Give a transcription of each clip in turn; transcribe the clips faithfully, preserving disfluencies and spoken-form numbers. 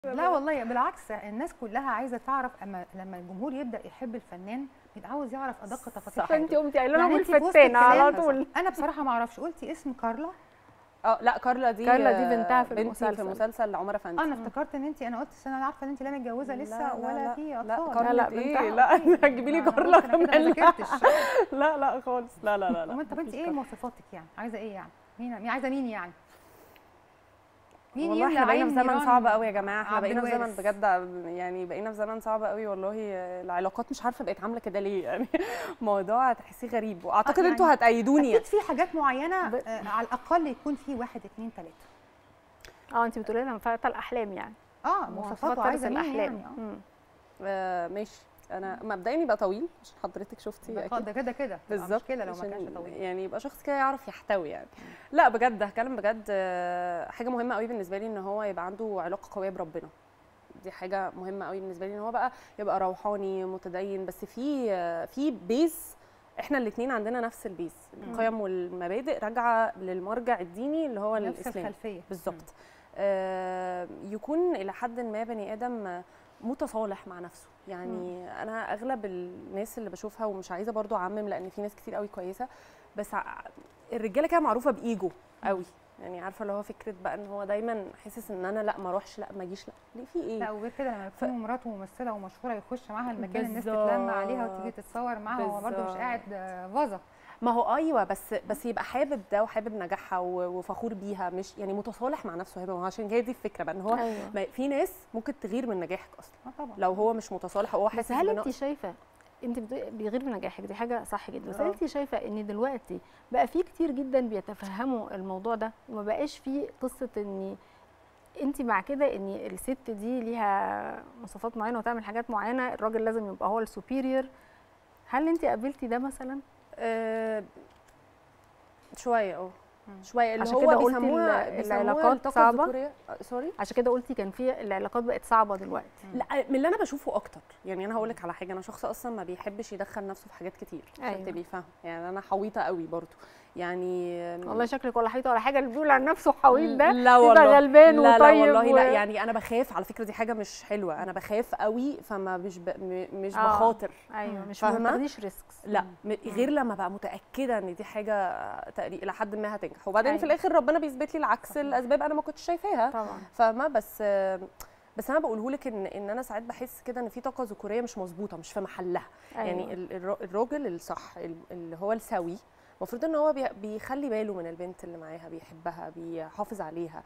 لا والله بالعكس، الناس كلها عايزه تعرف، اما لما الجمهور يبدا يحب الفنان بيبقى عاوز يعرف ادق تفاصيل حياته. انت قمتي قايله لهم يعني انت في وسط الفتانه على الكلام، طول. انا بصراحه ما اعرفش، قلتي اسم كارلا؟ اه لا، كارلا دي كارلا دي بنتها في بنتي المسلسل. في مسلسل عمر افندي. انا افتكرت ان انت، انا قلت انا عارفه ان انت لا متجوزه لسه لا ولا لا في لا اطفال. لا لا، كارلا بنتها. ايه؟ لا هتجيبي لي كارلا كمان؟ ما ذاكرتش. لا لا خالص، لا لا لا لا. طب انت ايه مواصفاتك يعني؟ عايزه ايه يعني؟ مين عايزه مين يعني؟ مين والله يملى احنا بقينا عين في زمن نيران صعب قوي يا جماعه، احنا عبد بقينا في زمن الوارث؟ بجد، يعني بقينا في زمن صعب قوي والله. العلاقات مش عارفه بقت عامله كده ليه يعني. موضوع تحسيه غريب، واعتقد يعني انتوا هتأيدوني. اكيد في حاجات معينه ب... آه على الاقل يكون في واحد اتنين تلاته. اه انت بتقولي لنا فتى الاحلام يعني. اه مواصفاته عايزه مين الاحلام يعني؟ اه آه ماشي. انا مبدئيا يبقى طويل عشان حضرتك شفتي ده اكيد. ده كده كده بالظبط، مشكله لو ما كانش طويل. يعني يبقى شخص كده يعرف يحتوي يعني. لا بجد هتكلم بجد، حاجه مهمه قوي بالنسبه لي ان هو يبقى عنده علاقه قويه بربنا. دي حاجه مهمه قوي بالنسبه لي، ان هو بقى يبقى روحاني متدين، بس في في بيز احنا الاثنين عندنا نفس البيز، القيم والمبادئ راجعه للمرجع الديني اللي هو نفس الاسلام. الخلفيه بالظبط. آه يكون الى حد ما بني ادم متصالح مع نفسه. يعني مم. انا اغلب الناس اللي بشوفها، ومش عايزه برضو اعمم لان في ناس كتير قوي كويسه، بس الرجاله كده معروفه بايجو قوي. يعني عارفه اللي هو فكره بقى ان هو دايما حاسس ان انا لا ما اروحش، لا ما اجيش، لا ليه في ايه. لا وغير كده لما يكون ف... مراته ممثله ومشهوره يخش معاها المكان، الناس بالزبط. تتلم عليها وتيجي تتصور معاها، هو برده مش قاعد فازه. ما هو ايوه، بس بس يبقى حابب ده وحابب نجاحها وفخور بيها، مش يعني متصالح مع نفسه. هو عشان هي دي الفكره بقى، ان هو أيوة. في ناس ممكن تغير من نجاحك اصلا آه طبعا. لو هو مش متصالح وهو حاسس. هل انت شايفه انت بيغير من نجاحك؟ دي حاجه صح جدا، بس هل انت شايفه ان دلوقتي بقى في كتير جدا بيتفهموا الموضوع ده، وما بقاش في قصه ان انت مع كده ان الست دي ليها مواصفات معينه وتعمل حاجات معينه، الراجل لازم يبقى هو السوبيريور؟ هل انت قابلتي ده مثلا؟ أه شويه اه شويه، اللي عشان هو كده بيسموها العلاقات صعبه. سوري، عشان كده قلتي كان في العلاقات بقت صعبه دلوقتي. لا من اللي انا بشوفه اكتر. يعني انا هقول لك على حاجه، انا شخص اصلا ما بيحبش يدخل نفسه في حاجات كتير عشان أيوة. تبقي فاهمه. يعني انا حويطه قوي برضو يعني. والله شكلك ولا حيطه ولا حاجه، اللي بيقول عن نفسه حويط ده لا والله غلبان لا وطيب. لا والله و... لا، يعني انا بخاف على فكره، دي حاجه مش حلوه. انا بخاف قوي، فما مش ب... مش آه. بخاطر. ايوه مش ما بتاخديش ريسكس. لا م... غير لما بقى متاكده ان دي حاجه تقريبا الى حد ما هتنجح، وبعدين أيوة. في الاخر ربنا بيثبت لي العكس الاسباب انا ما كنتش شايفاها طبعا. فاهمه. بس بس انا بقوله لك ان ان انا ساعات بحس كده ان في طاقه ذكوريه مش مظبوطه، مش في محلها. أيوة. يعني الراجل الصح اللي هو السوي المفروض ان هو بيخلي باله من البنت اللي معاها، بيحبها، بيحافظ عليها.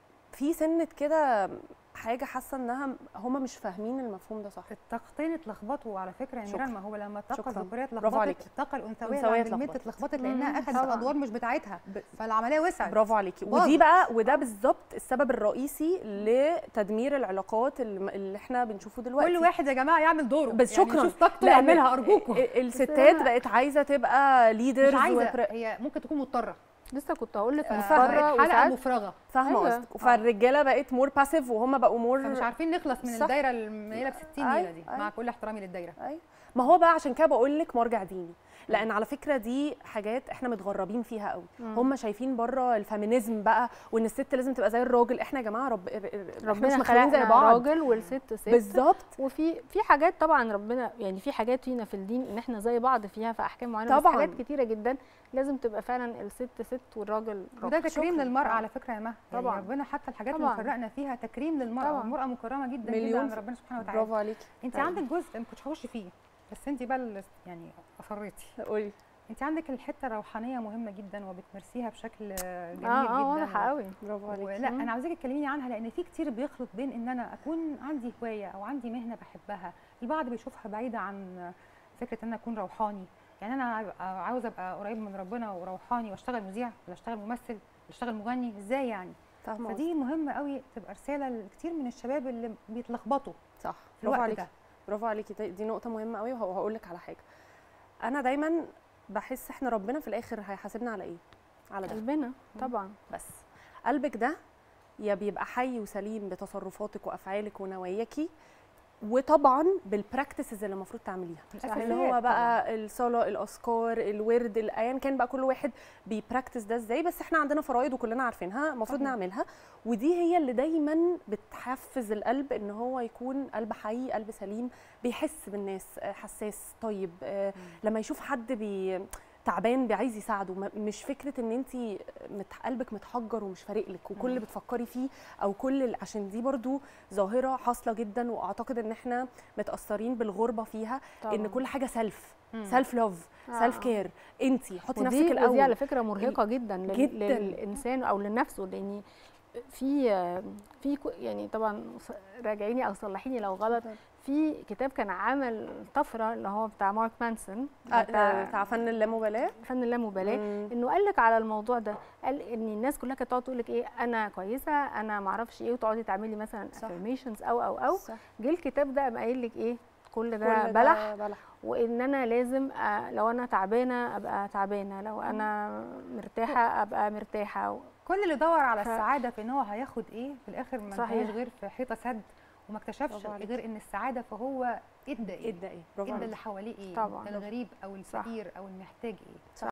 في سنه كده حاجه حاسه انها هم مش فاهمين المفهوم ده صح. الطاقتين اتلخبطوا على فكره يا نيران. ما هو لما الطاقه الذكوريه اتلخبطت، الطاقه الانثويه عند البنت اتلخبطت لانها اخذت ادوار مش بتاعتها، فالعمليه وسعت. برافو عليكي. ودي بقى وده بالظبط السبب الرئيسي لتدمير العلاقات اللي احنا بنشوفه دلوقتي. كل واحد يا جماعه يعمل دوره، بس شكرا يعني شوف طاقته يعملها ارجوكم. الستات بقت عايزه تبقى ليدرز، مش عايزه وبر... هي ممكن تكون مضطره. لسه كنت هقول لك مضطره حلقه مفرغه، فاهمه قصدك. فالرجاله بقت مور باسيف وهم بقوا مور، فمش عارفين نخلص من صح. الدايره المنيله ب ستين نيله دي. أي. مع كل احترامي للدايره. ايوه ما هو بقى عشان كده بقول لك مرجع ديني، لان على فكره دي حاجات احنا متغربين فيها قوي. هم شايفين بره الفيمينيزم بقى، وان الست لازم تبقى زي الراجل. احنا يا جماعه رب ربنا مش خلقنا زي بعض، راجل والست ست بالظبط. وفي في حاجات طبعا ربنا يعني في حاجات فينا في الدين ان احنا زي بعض فيها في احكام معينه، طبعا. بس حاجات كتيره جدا لازم تبقى فعلا الست ست والراجل راجل. وده تكريم للمراه على فكره يا مها. طبعا يعني ربنا حتى الحاجات اللي فرقنا فيها تكريم للمراه، والمراه مكرمه جدا جدا عند ربنا سبحانه وتعالى. برافو عليكي. انت عندك جزء ما كنتش هخش فيه، بس انت بقى يعني اصريتي. قولي. انت عندك الحته الروحانيه مهمه جدا وبتمارسيها بشكل جميل آه جدا. اه واضحه قوي. برافو عليكي. لا انا عاوزاكي تكلميني عنها، لان في كتير بيخلط بين ان انا اكون عندي هوايه او عندي مهنه بحبها. البعض بيشوفها بعيده عن فكره ان انا اكون روحاني. يعني انا عاوزه ابقى قريب من ربنا وروحاني واشتغل مذيع ولا اشتغل ممثل ولا اشتغل مغني، ازاي يعني؟ فاهمه. فدي مهمه قوي تبقى رساله لكتير من الشباب اللي بيتلخبطوا. صح. في الوقت عليكي. ده برافو عليكي. دي نقطه مهمه قوي، وهقول لك على حاجه. انا دايما بحس احنا ربنا في الاخر هيحاسبنا على ايه؟ على ده. قلبنا طبعا. بس قلبك ده يا بيبقى حي وسليم بتصرفاتك وافعالك ونواياكي، وطبعا بالبراكتسز اللي المفروض تعمليها، اللي هو بقى الصلاه، الاذكار، الورد، ايا كان بقى كل واحد بيبراكتس ده ازاي. بس احنا عندنا فرائض وكلنا عارفينها المفروض نعملها، ودي هي اللي دايما بتحفز القلب ان هو يكون قلب حي، قلب سليم، بيحس بالناس، حساس، طيب. آه لما يشوف حد بي تعبان عايز يساعده، مش فكره ان انت مت قلبك متحجر ومش فارق لك وكل اللي بتفكري فيه او كل، عشان دي برضو ظاهره حاصله جدا، واعتقد ان احنا متاثرين بالغربه فيها طبعا. ان كل حاجه سيلف سيلف لوف سيلف كير، انت حطي نفسك الاول. ودي على فكره مرهقه جدا, جداً للانسان او لنفسه، لان في في يعني طبعا راجعيني او صلحيني لو غلط، في كتاب كان عمل طفره اللي هو بتاع مارك مانسون بتاع, بتاع فن اللامبالاه فن اللامبالاه، انه قال لك على الموضوع ده، قال ان الناس كلها كانت تقعد تقول لك ايه انا كويسه انا ما اعرفش ايه، وتقعدي تعملي مثلا افirmations او او او جه الكتاب ده قام قايل لك ايه كل ده كل بلح, بلح وان انا لازم لو انا تعبانه ابقى تعبانه، لو انا مرتاحه ابقى مرتاحه. كل اللي دور على ف... السعاده في ان هو هياخد ايه في الاخر ما انتهاش غير في حيطه سد، وما اكتشفش غير ان السعاده فهو ادى ايه ادى ايه ادى اللي حواليه ايه، طبعا الغريب او الفقير او المحتاج ايه.